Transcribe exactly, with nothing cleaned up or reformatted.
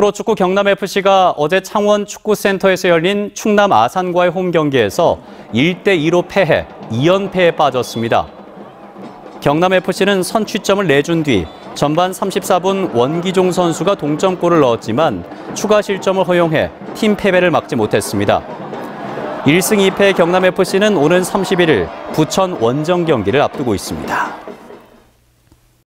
프로축구 경남에프씨가 어제 창원 축구센터에서 열린 충남 아산과의 홈 경기에서 일 대 이로 패해 이 연패에 빠졌습니다. 경남에프씨는 선취점을 내준 뒤 전반 삼십사 분 원기종 선수가 동점골을 넣었지만 추가 실점을 허용해 팀 패배를 막지 못했습니다. 일 승 이 패 경남에프씨는 오는 삼십일 일 부천 원정 경기를 앞두고 있습니다.